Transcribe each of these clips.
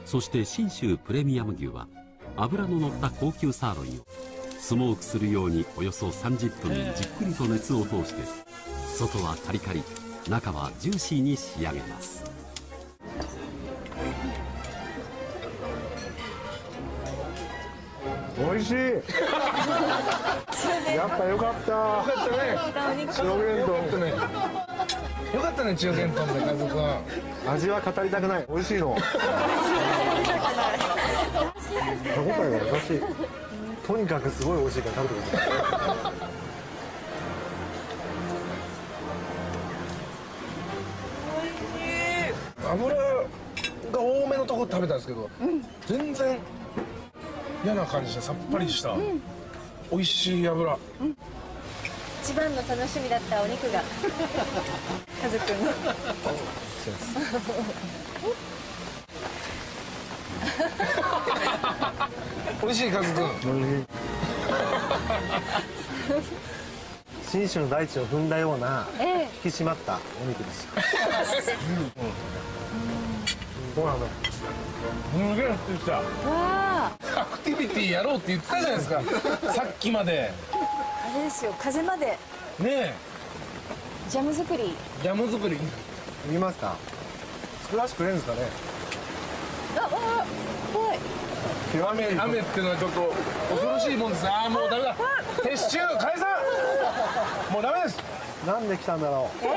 そして信州プレミアム牛は脂の乗った高級サーロインをスモークするようにおよそ30分じっくりと熱を通して外はカリカリ中はジューシーに仕上げます。 美味しいやっぱよかった。 よかったね。 千代幻豚よかったね、千代幻豚で家族は。 味は語りたくない。美味しいの。歯応えが優しい。とにかくすごい美味しいから食べてください。 油が多めのところ食べたんですけど、全然嫌な感じでさっぱりした、美味しい油。 一番の楽しみだったお肉がカズくんの美味しいカズくん。 信州の大地を踏んだような引き締まったお肉です。ご飯のすげえ降ってきた。アクティビティやろうって言ってたじゃないですかさっきまで。 あれですよ、風までねえ、 ジャム作り。 ジャム作り見ますか。作らせてくれるんですかね。 怖い。 雨っていうのはちょっと恐ろしいもんです。ああ、もうダメだ。撤収解散。もうダメです。 なんで来たんだろう。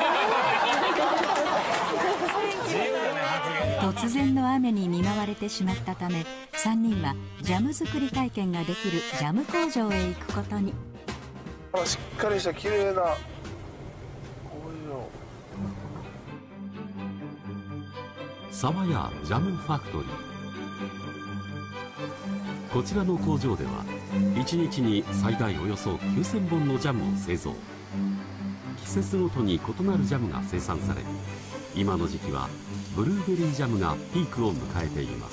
突然の雨に見舞われてしまったため、3人はジャム作り体験ができるジャム工場へ行くことに。 しっかりした綺麗な沢屋ジャムファクトリー。こちらの工場では1日に最大およそ9000本のジャムを製造。季節ごとに異なるジャムが生産され、今の時期はブルーベリージャムがピークを迎えています。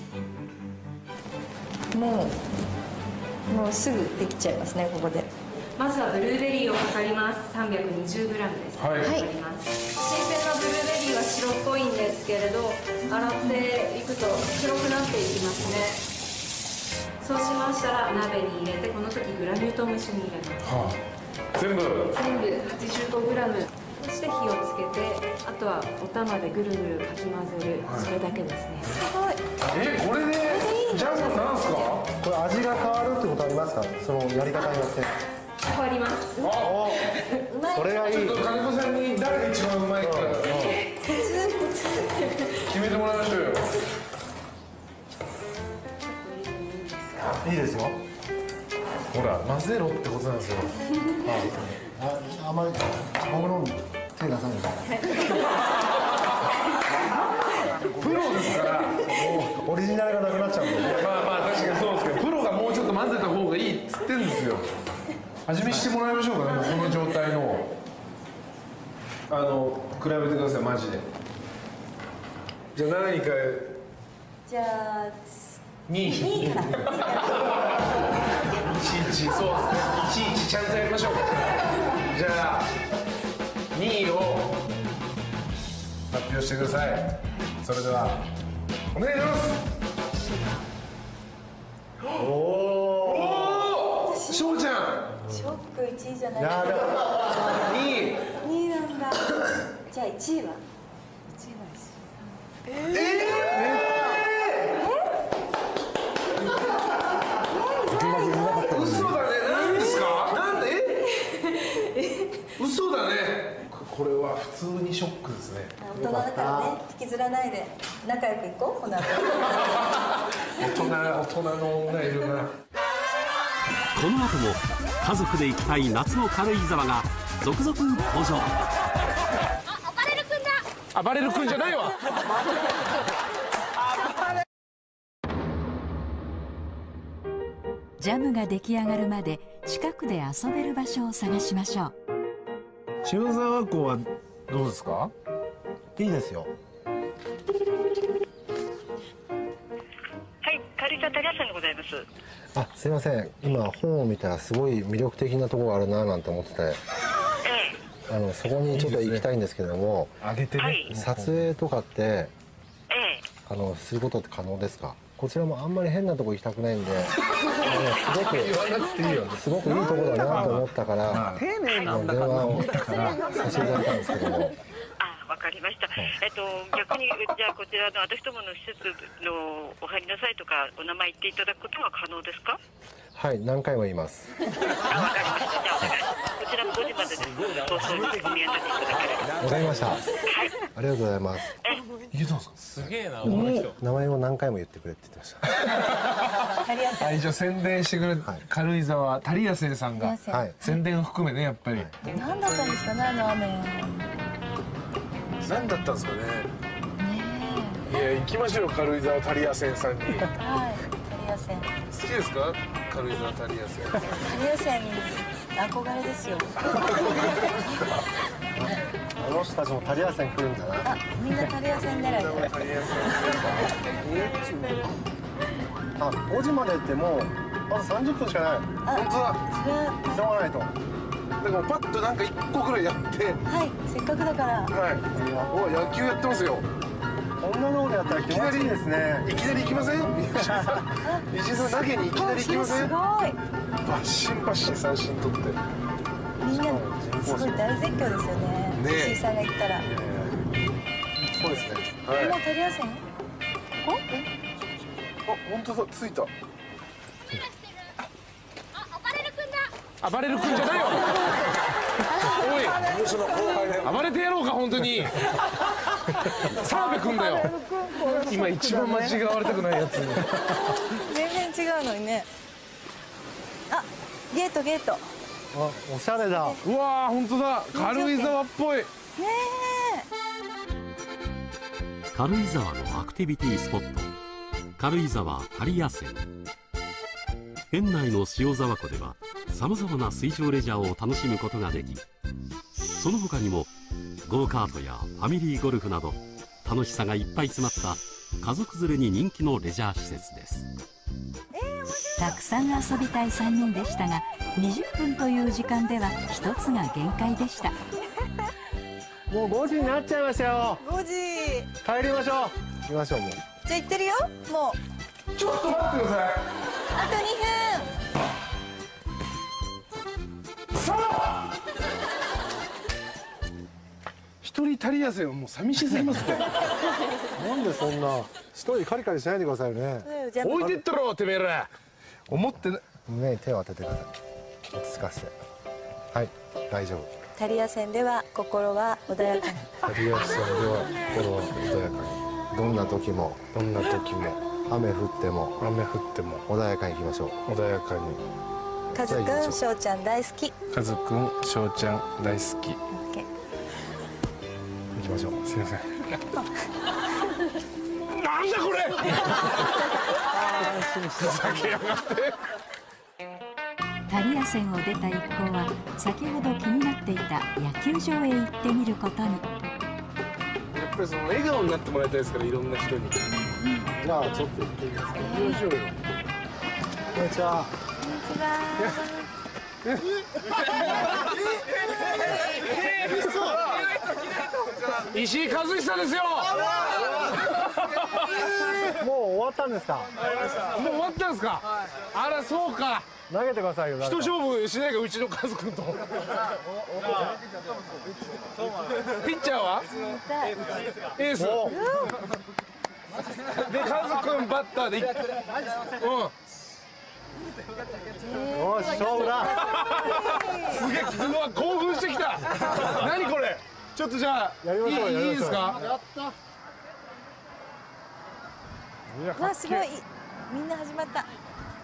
もうすぐできちゃいますね、ここで。 まずはブルーベリーを測ります。320g です。 はい、 測ります。新鮮なブルーベリーは白っぽいんですけれど、洗っていくと黒くなっていきますね。そうしましたら鍋に入れて、この時グラニュー糖も一緒に入れます。 全部 85g。そして火をつけて、あとはお玉でぐるぐるかき混ぜる、それだけですね。 すごい。 これでジャムなんすか。 これ味が変わるってことありますか。そのやり方によって。 変わります。 それがいい。 ちょっと金子さんに誰が一番うまいか決めてもらいましょうよ。 いいですよ。 ほら混ぜろってことなんですよ。 あんまり僕の手出さないで。 プロですから。 オリジナルがなくなっちゃうんで。 まあ確かにそうですけど、プロがもうちょっと混ぜた方がいいっつってんですよ。味見してもらいましょうかね、この状態の。比べてください、マジで。じゃあ何か。 じゃあ 2から。いちいち、そうですね。いちいちちゃんとやりましょう。じゃあ2位を発表してください。それではお願いします。翔ちゃん。 ショック1位じゃない。 いやでも 2位。 2位なんだ。じゃあ1位は。1位は嘘だね。何ですか。なんで。嘘だね。これは普通にショックですね。 大人だからね、引きずらないで仲良くいこう。この後大人の女いるな。 この後も家族で行きたい夏の軽井沢が続々登場。 アパレルくんだ。 アパレルくんじゃないわ。 ジャムが出来上がるまで近くで遊べる場所を探しましょう。 塩沢湖はどうですか。 いいですよ。 はい、軽井沢谷屋さんでございます。 あ、すいません。今本を見たらすごい魅力的なところがあるななんて思ってて、そこにちょっと行きたいんですけども、 あげてね。 はい撮影とかってすることって可能ですか？こちらもあんまり変なとこ行きたくないんで、すごくいいとこだなと思ったから電話をさせていただいたんですけども。 わかりました。逆にじゃあこちらの私どもの施設のお入りなさいとかお名前言っていただくことは可能ですか？ はい、何回も言います。 わかりました。じゃあこちらも5時までです。放送にお見当たりいただければ。 わかりました。ありがとうございます。 いけたんですか？ すげえなこの人。 名前を何回も言ってくれって言ってました。 はい、じゃあ宣伝してくれる軽井沢タリアセンさんが宣伝を含めね、やっぱり何だったんですかね、あの雨。 何だったんですかね。いや、行きましょうよ、軽井沢タリアセンさんに。 はい、タリア線。 好きですか、軽井沢タリアセン。 タリア線憧れですよ。 あの人たちもタリア線来るんじゃない？ あ、みんなタリア線狙いで。 あ、5時までってもうあと30分しかない。 本当だ。 それは急がないと。 だからパッとなんか1個ぐらいやって。 はい、せっかくだから。 はい。お、野球やってますよ。 こんなのやったら気持ちいいですね。 いきなり行きません？石井さん投げにいきなり行きません？ すごい。 バッシンバッシン三振取って。 みんなすごい大絶叫ですよね。石井さんが言ったら。 そうですね。 はい。 もうタリア線？ここ？ あ、本当だ、ついた。あばれる君じゃないよ。おい、暴れてやろうか本当に。澤部君だよ。今一番間違われたくないやつに。 全然違うのにね。あ、ゲートゲート。 あ、おしゃれだ。 うわー、本当だ、軽井沢っぽい。 ね軽井沢のアクティビティスポット、軽井沢タリア線。園内の塩沢湖ではさまざまな水上レジャーを楽しむことができ、その他にもゴーカートやファミリーゴルフなど楽しさがいっぱい詰まった家族連れに人気のレジャー施設です。 たくさん遊びたい3人でしたが、20分という時間では一つが限界でした。 もう5時になっちゃいましたよ。 5時。 帰りましょう。行きましょう。もうじゃあ行ってるよ。もう。 ちょっと待ってください。 あと2分。 さあ。一人タリア線はもう寂しすぎますって。 なんでそんな一人カリカリしないでくださいよね。 置いてったろてめえら。思ってね。 胸に手を当ててください。落ち着かせて。はい、大丈夫。 タリア線では心は穏やかに。 タリア線では心は穏やかに。どんな時も雨降っても穏やかに行きましょう。 穏やかに。 カズくん、翔ちゃん大好き。 カズくん、翔ちゃん大好き。 行きましょう。 すいません。なんだこれ。ふざけやがって。 タリア線を出た一行は先ほど気になっていた野球場へ行ってみることに。 やっぱりその笑顔になってもらいたいですから、いろんな人に。 じゃあちょっと行ってみますか。行きましょうよ。こんにちは。 石井和久ですよ。 もう終わったんですか。 もう終わったんですか。あら、そうか。 投げてくださいよ。 一勝負しないか、うちのカズ君と。ピッチャーはエースで、カズ君バッターで。 よし、勝負だ。 すげえ、うわ、興奮してきた。何これ。ちょっとじゃあやりましょう。 いいですか。 やった。 わあ、すごい。みんな始まった。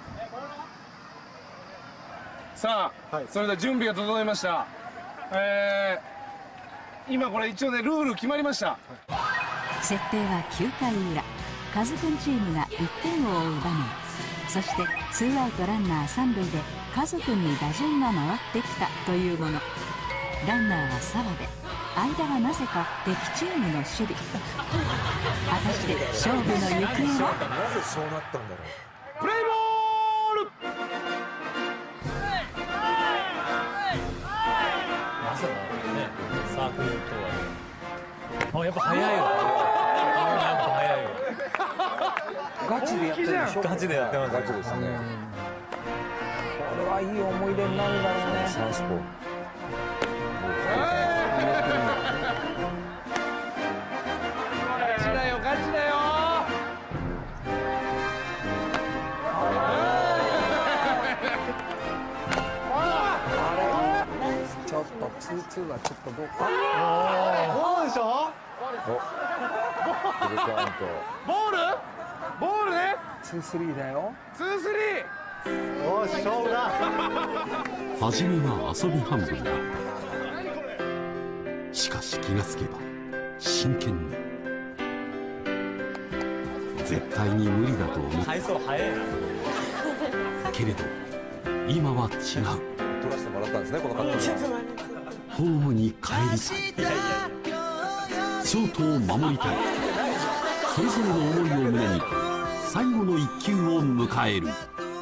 さあ、はい、それでは準備が整いました。今これ一応ね、ルール決まりました。 設定は9回裏、カズくんチームが1点を追う場面。そしてツーアウトランナー3塁でカズくんに打順が回ってきたというもの。ランナーは澤部、間はなぜか敵チームの守備。果たして勝負の行方は。 なぜそうなったんだろう。 プレイボール。 まさかね、サークルとはね。あ、やっぱ早いわ。やっぱ早いわ。 ガチでやってるでしょ。 ガチでやってます。 ガチですね。 これはいい思い出になるだろうね。 サウスポー。 ガチだよガチだよ。 ちょっと2-2はちょっとどうか。 そうでしょ。フルカウント。 ボールボールね。 2-3だよ。 2-3。 おし勝負だ。 初めは遊び半分だった。しかし気がつけば真剣に。絶対に無理だと思った。 体操早いな。 けれど今は違う。 取らせてもらったんですね、この格好。 ホームに帰りたい。ショートを守りたい。それぞれの思いを胸に最後の1球を迎える。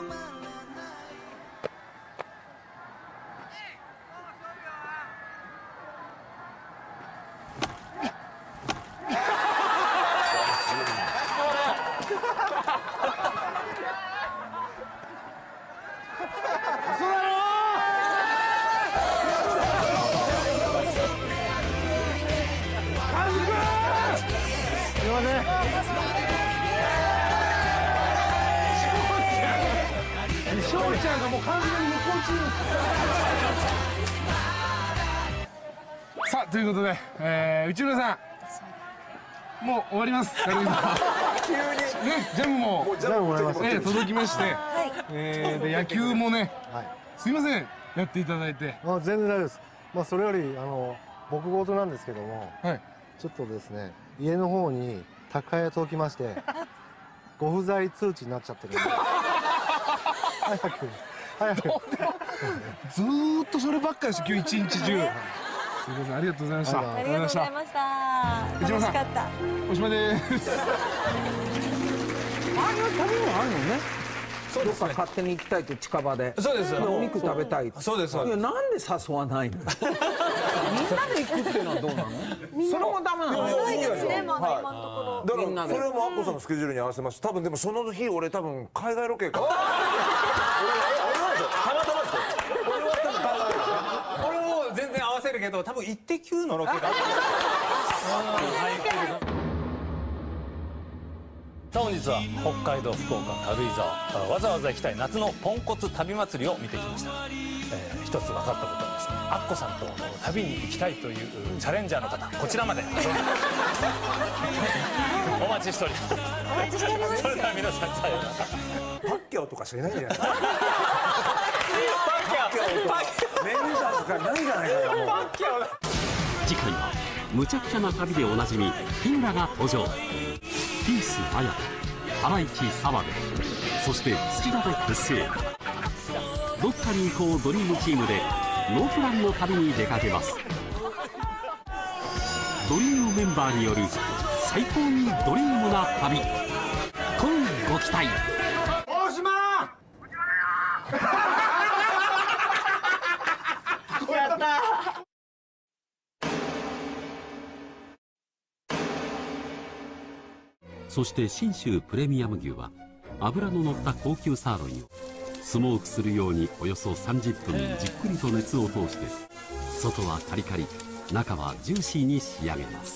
翔ちゃんがもう完全に無効チーム。さあということで、内村さんもう終わります。急にね、ジャムも届きまして、で野球もね、すいませんやっていただいて。 全然大丈夫です。それより僕事なんですけども、ちょっとですね家の方に宅配が届きましてご不在通知になっちゃってるんで早くずーっとそればっかりです今日一日中。すみません、ありがとうございました。 ありがとうございました。楽しかった。 おしまいです。 ああいう食べ物あるのね。どっか勝手に行きたいと近場で。 そうです。 お肉食べたい。 そうです。 いや、なんで誘わないの。みんなで行くっていうのはどうなの。それもダメなの。 ないですね、まだ今のところ。 だからそれもアッコさんのスケジュールに合わせました。多分でもその日俺多分海外ロケか。俺はたまたまですよ。俺は多分海外ロケ。 俺も全然合わせるけど、多分イッテ Q のロケが。さあ本日は北海道福岡軽井沢わざわざ行きたい夏のポンコツ旅祭りを見てきました。一つ分かったことはですね、アッコさんと旅に行きたいというチャレンジャーの方、こちらまでお待ちしております。お待ちしております。それでは皆さんさようなら。 パッキャオとかしかいないんじゃないですか。 パッキャオメンサーとかないんじゃないかな。 パッキャオだ。 次回はむちゃくちゃな旅でおなじみフィンラが登場。ピース綾ハライチ澤部、そして土田で結成。どっかに行こうドリームチームでノープランの旅に出かけます。ドリームメンバーによる最高にドリームな旅、今ご期待。 大島やった。 そして信州プレミアム牛は脂の乗った高級サーロインをスモークするようにおよそ30分じっくりと熱を通して、外はカリカリ中はジューシーに仕上げます。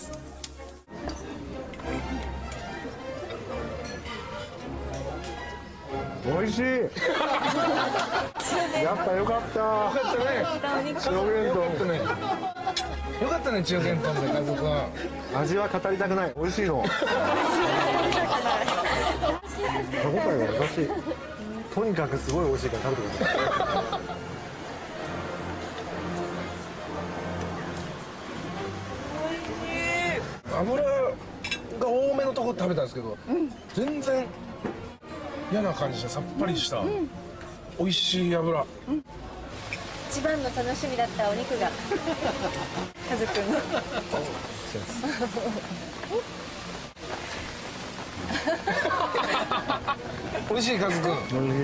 美味しい。やっぱよかった。 よかったね。 白弁よかったね。よかったね、中堅豚で家族は。 味は語りたくない。美味しいの。歯応えが優しい。とにかくすごい美味しいから食べてください。 油が多めのとこ食べたんですけど、全然嫌な感じでさっぱりした、美味しい油。 一番の楽しみだったお肉が家族の美味しい家族。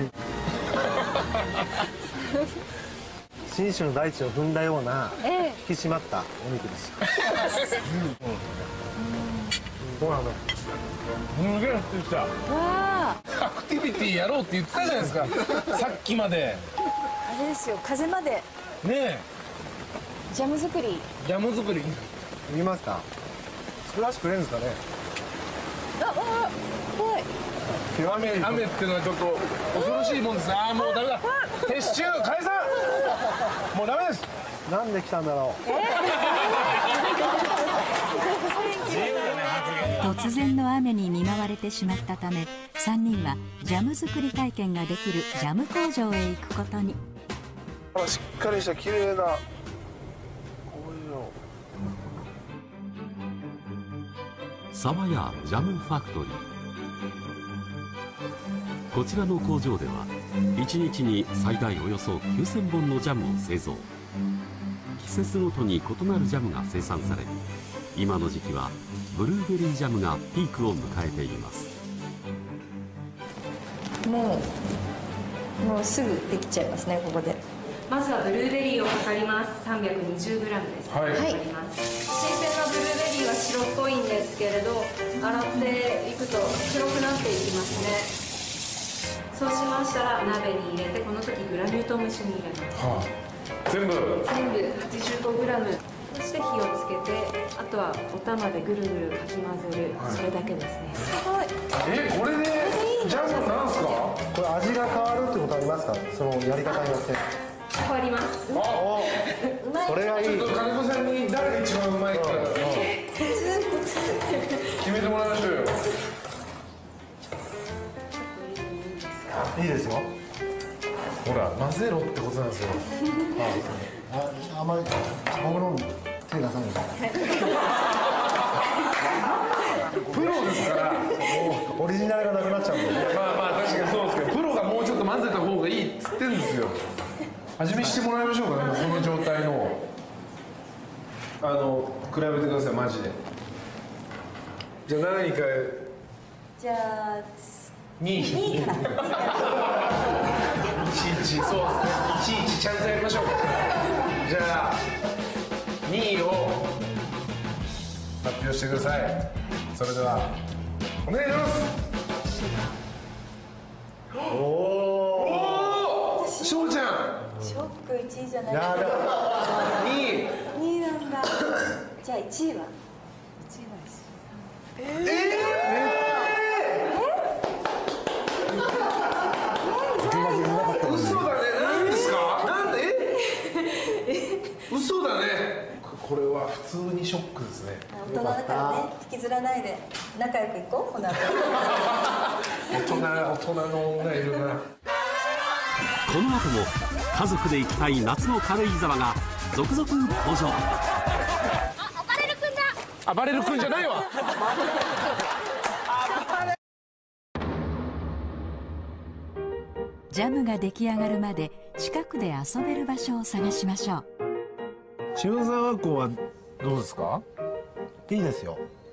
信州の大地を踏んだような引き締まったお肉です。 どうなの？ すげえ降ってきた。アクティビティやろうって言ってたじゃないですか。さっきまで。 あれですよ、風までねえ。 ジャム作り。 ジャム作り。 見ますか？作らせてくれるんですかね？ 怖い。 雨っていうのはちょっと恐ろしいもんです。ああ、もうダメだ。撤収解散。もうダメです。 なんで来たんだろう。 突然の雨に見舞われてしまったため、3人はジャム作り体験ができるジャム工場へ行くことに。 しっかりした綺麗な工場。沢屋ジャムファクトリー。こちらの工場では1日に最大およそ9000本のジャムを製造。季節ごとに異なるジャムが生産され、今の時期はブルーベリージャムがピークを迎えています。 もうすぐできちゃいますね、ここで。 まずはブルーベリーを測ります。320g です。 はい。 測ります。新鮮なブルーベリーは白っぽいんですけれど、洗っていくと黒くなっていきますね。そうしましたら鍋に入れて、この時グラニュー糖も一緒に入れます。 全部 85g。そして火をつけて、あとはお玉でぐるぐるかき混ぜる、それだけですね。 はい。 これでジャムなんすか？ これ味が変わるってことありますか？そのやり方によって。 変わります。 それがいい。 ちょっと金子さんに誰が一番うまいか決めてもらいましょうよ。 いいですよ。 ほら混ぜろってことなんですよ。 あんまり僕の手出さないで。 プロですからオリジナルがなくなっちゃうんで。 まあ確かにそうですけど、プロがもうちょっと混ぜた方がいいっつってんですよ。味見してもらいましょうかね、この状態の比べてください、マジで。じゃあ何位か。 じゃあ 2位からいちいち、そうですね、いちいちちゃんとやりましょう。じゃあ2位を発表してください。それではお願いします。翔ちゃんショック1位じゃない。 2位なんだ。じゃあ1位は？1位は嘘だね。何ですか？なんで？嘘だね。これは普通にショックですね。 大人だからね、引きずらないで仲良くいこう。この後大人の女いるな。 この後も家族で行きたい夏の軽井沢が続々登場。 あばれる君じゃないわ。 ジャムが出来上がるまで近くで遊べる場所を探しましょう。 塩沢湖はどうですか？ いいですよ。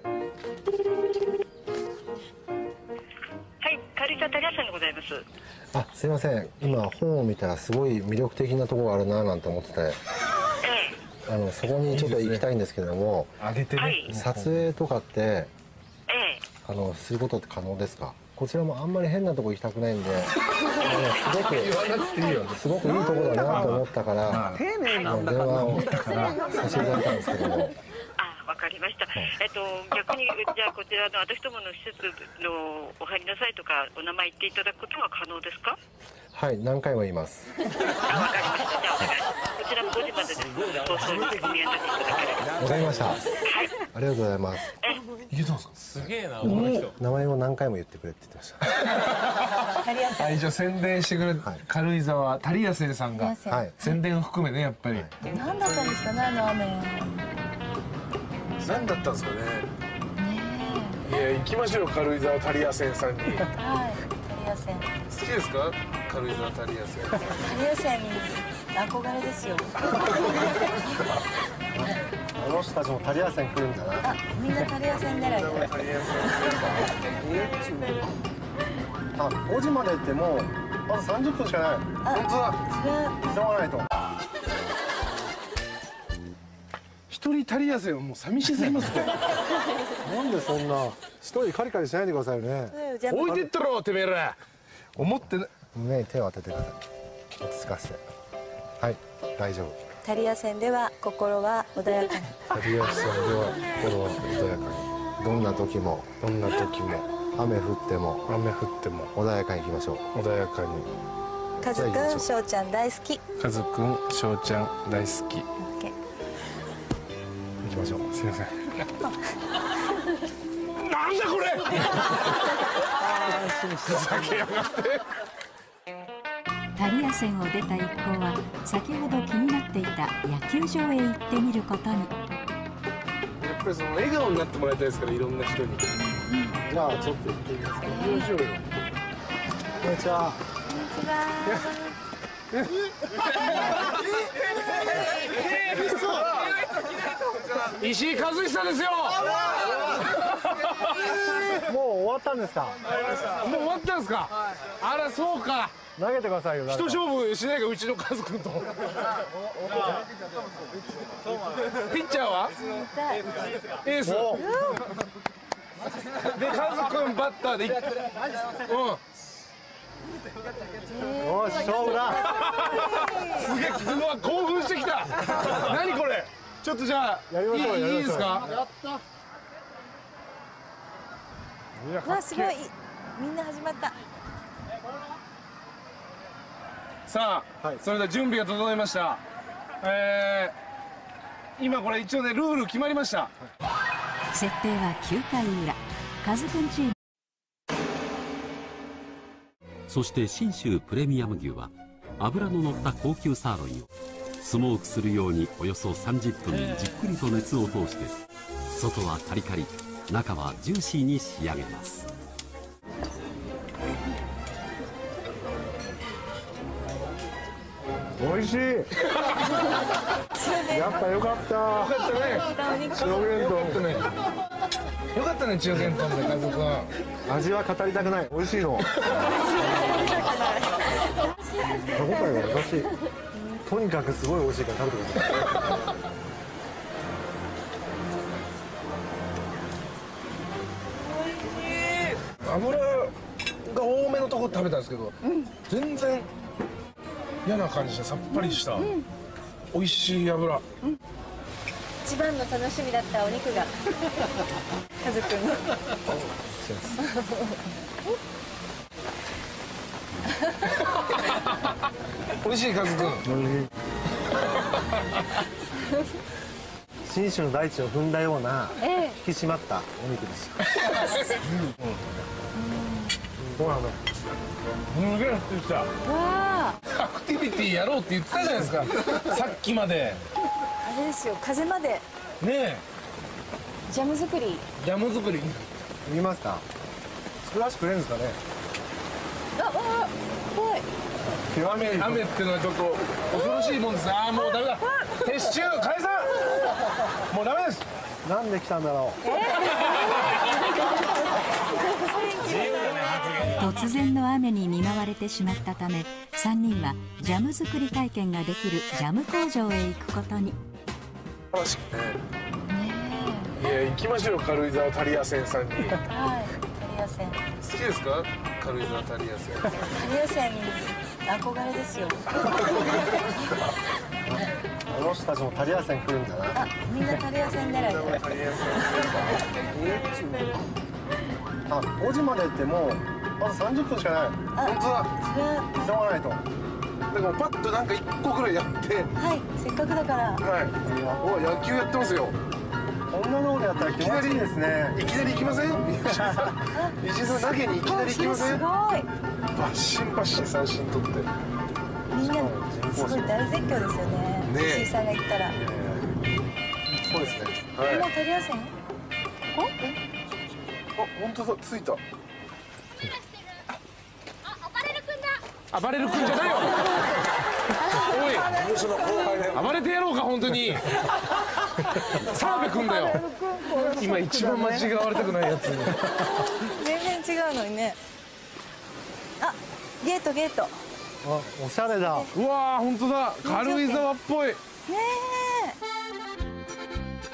はい、軽井沢タリアさんでございます。 あ、すいません。今本を見たらすごい魅力的なところがあるななんて思ってて、そこにちょっと行きたいんですけれども、撮影とかってすることって可能ですか？こちらもあんまり変なとこ行きたくないんで、すごくいいとこだなと思ったから電話をさせていただいたんですけども。 わかりました。逆にじゃあこちらの私どもの施設のお入りなさいとかお名前言っていただくことは可能ですか？ はい、何回も言います。 わかりました。じゃあこちらも5時までです。放送に宮崎いただければ。 わかりました。 はい。 ありがとうございます。 いけたんですか？ すげえな、この人。 名前を何回も言ってくれって言ってました。 はい、じゃあ宣伝してくれる軽井沢タリアセンさんが宣伝を含めね、やっぱり。 何だったんですかね、あの雨。 何だったんですかね。いや、行きましょうよ、軽井沢タリアセンさんに。 はい、タリアセン。 好きですか？軽井沢タリアセン。 タリアセン憧れですよ。 あの人たちもタリアセン来るんだな。 あ、みんなタリアセン狙いで。 あ、5時までってもうまず30分しかない。本当だ。急がないと。 一一人足りやせよ、もう寂しすぎますって。 なんでそんな一人カリカリしないでくださいよね。 置いてったろてめえら。思ってね。 胸に手を当ててください。落ち着かせて。はい、大丈夫。 タリア線では心は穏やかに。 タリア線では心は穏やかに。どんな時も雨降っても穏やかに行きましょう。 穏やかに。 カズくん、翔ちゃん大好き。 カズくん、翔ちゃん大好き。 行きましょう。 すいません。なんだこれ。ふざけやがって。 タリア線を出た一行は先ほど気になっていた野球場へ行ってみることに。 やっぱりその笑顔になってもらいたいですから、いろんな人に。 じゃあちょっと行ってみますか。 行きましょうよ。 こんにちは。 石井和久ですよ。 もう終わったんですか。 もう終わったんですか。あら、そうか。 投げてくださいよ。 一勝負しないか、うちのカズ君と。ピッチャーはエースで、カズ君バッターで。 よし、勝負だ。 すげえ、うわ、興奮してきた。何これ。ちょっとじゃあいいですか。 わあ、すごい。みんな始まった。 さあ、それでは準備が整いました。今これ一応ね、ルール決まりました。 設定は9回裏、カズくんチーム。 そして信州プレミアム牛は脂の乗った高級サーロインをスモークするようにおよそ30分じっくりと熱を通して、外はカリカリ、中はジューシーに仕上げます。 美味しい。やっぱよかった。 よかったね。 千代幻豚。 よかったね、千代幻豚で、カズ君。 味は語りたくない。美味しいの。歯応えが優しい。とにかくすごい美味しいから食べてください。 油が多めのとこ食べたんですけど、全然嫌な感じでさっぱりした、美味しい油。 一番の楽しみだったお肉がカズくんの。 美味しい、カズくん。 信州の大地を踏んだような引き締まったお肉です。どうなの？ すげえ降ってきた。アクティビティやろうって言ってたじゃないですか。さっきまで。 あれですよ、風まで。 ねえ。 ジャム作り。 ジャム作り。 見ますか？作らせてくれるんですかね？ 怖い。 雨っていうのはちょっと恐ろしいもんです。ああ、もうダメだ。撤収、解散。もうダメです。 なんで来たんだろう。 突然の雨に見舞われてしまったため、3人はジャム作り体験ができるジャム工場へ行くことに。 楽しくね。いや、行きましょうよ、軽井沢タリア線さんに。 はい、タリア線。 好きですか？軽井沢タリア線。 タリア線憧れですよ。 あの人たちもタリア線来るんだな。 あ、みんなタリア線狙いだ。 タリア線。 あ、5時までってもうまず30分しかない。 本当だ。 急がないと。 だからパッとなんか1個ぐらいやって。 はい、せっかくだから。 はい。お、野球やってますよ。 こんなのでやったら気持ちいいですね。 いきなり行きません？石井さん投げにいきなり行きません？ すごい。 バッシンバッシン三振取って。 みんなすごい大絶叫ですよね。石井さんが行ったら。 そうですね。 はい。 もうタリア線？ここ？ あ、本当だ、ついた。暴れる君じゃないよ。おい、暴れてやろうか本当に。澤部君だよ。今一番間違われたくないやつに。 全然違うのにね。あ、ゲートゲート。 あ、おしゃれだ。 うわー、本当だ。軽井沢っぽい。 ね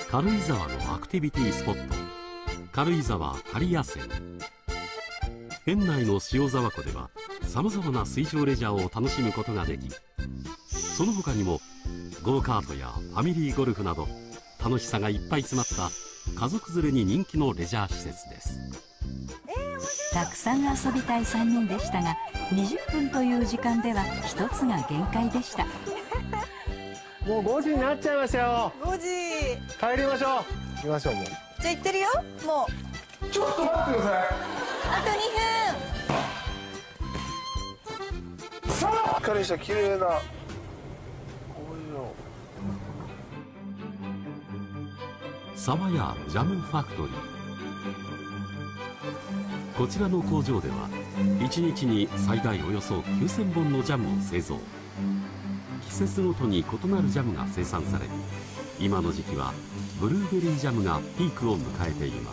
軽井沢のアクティビティスポット、軽井沢刈谷線。園内の塩沢湖ではさまざまな水上レジャーを楽しむことができ、その他にもゴーカートやファミリーゴルフなど楽しさがいっぱい詰まった家族連れに人気のレジャー施設です。 たくさん遊びたい3人でしたが、20分という時間では1つが限界でした。 もう5時になっちゃいましたよ。 5時。 帰りましょう。行きましょう。もうじゃあ行ってるよ。もうちょっと待ってください。 あと2分。 さあ、しっかりした綺麗な。 沢屋ジャムファクトリー。こちらの工場では1日に最大およそ9000本のジャムを製造。季節ごとに異なるジャムが生産され、今の時期はブルーベリージャムがピークを迎えています。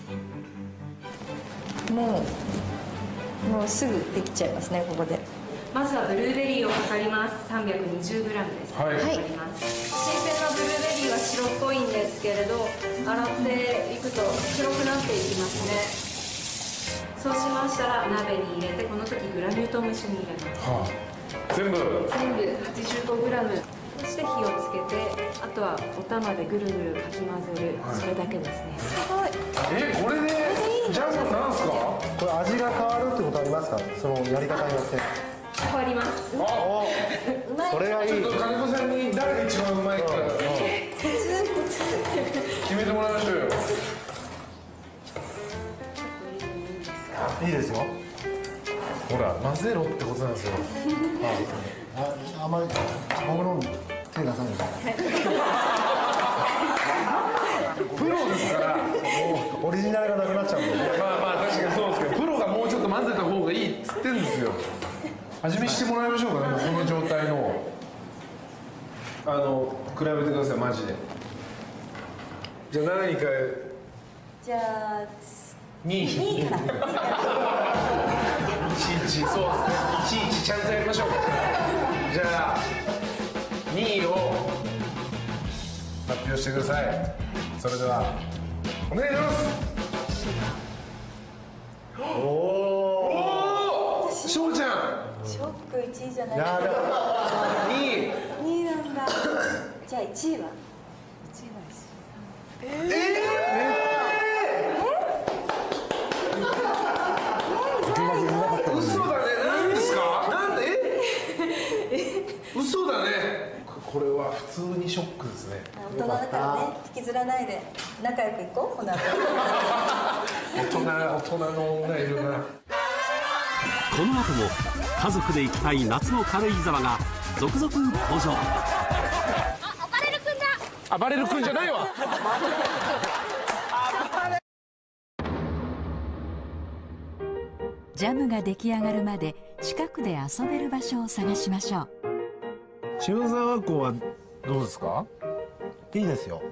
もうすぐできちゃいますね。ここでまずはブルーベリーを測ります。 320g です。 はい、 測ります。新鮮なブルーベリーは白っぽいんですけれど、洗っていくと白くなっていきますね。そうしましたら鍋に入れて、この時グラニュー糖も一緒に入れます。 はあ、全部 85g。そして火をつけて、あとはお玉でぐるぐるかき混ぜる、それだけですね。すごい。 これでジャムなんすか？ これ味が変わるってことありますか？そのやり方によって。 変わります。 お、それがいい。 ちょっと金子さんに誰が一番うまいか決めてもらいましょうよ。 いいですよ。 ほら、混ぜろってことなんですよ。 あんまり僕の手出さないで。 プロですからオリジナルがなくなっちゃうんで。 まあまあ確かにそうですけど、プロがもうちょっと混ぜた方がいいっつってんですよ。味見してもらいましょうかね。この状態の比べてください、マジで。じゃあ何位か。 じゃあ 2位からいちいち、そうですね、いちいちちゃんとやりましょう。じゃあ2位を発表してください。それではお願いします。おお、しょうちゃんショック1位じゃない。 2位なんだ。じゃあ1位は1位は嘘だね。何ですか？なんで？嘘だね。これは普通にショックですね。 大人だからね、引きずらないで仲良くいこう。この後大人の女いるな。 この後も家族で行きたい夏の軽井沢が続々登場。 あばれる君だ。 あばれる君じゃないわ。 ジャムが出来上がるまで近くで遊べる場所を探しましょう。 塩沢湖はどうですか？ いいですよ。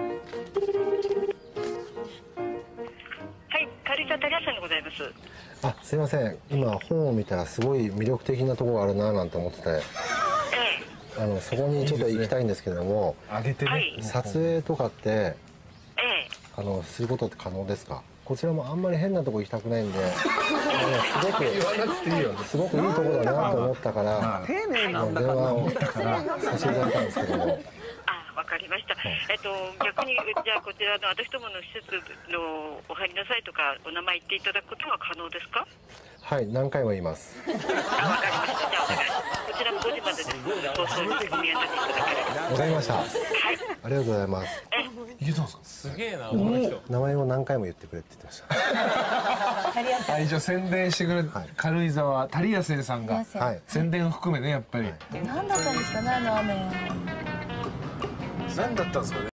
はい、軽井沢タリア線でございます。 あ、すいません。今本を見たらすごい魅力的なところがあるななんて思ってて、そこにちょっと行きたいんですけれども、撮影とかってすることって可能ですか？こちらもあんまり変なとこ行きたくないんで、すごくいいとこだなと思ったから電話をさせていただいたんですけども。 わかりました。逆にじゃあこちらの私どもの施設のお入りなさいとかお名前言っていただくことは可能ですか？ はい、何回も言います。 わかりました。じゃあこちらも5時までです。放送にお宮さんにいただければ。 わかりました。 はい。 ありがとうございます。 いけたんですか？ すげえな。 名前を何回も言ってくれって言ってました。 はい、じゃあ宣伝してくれる軽井沢タリアセンさんが宣伝を含めね、やっぱり。 何だったんですかね、あの雨。 何だったんですかね。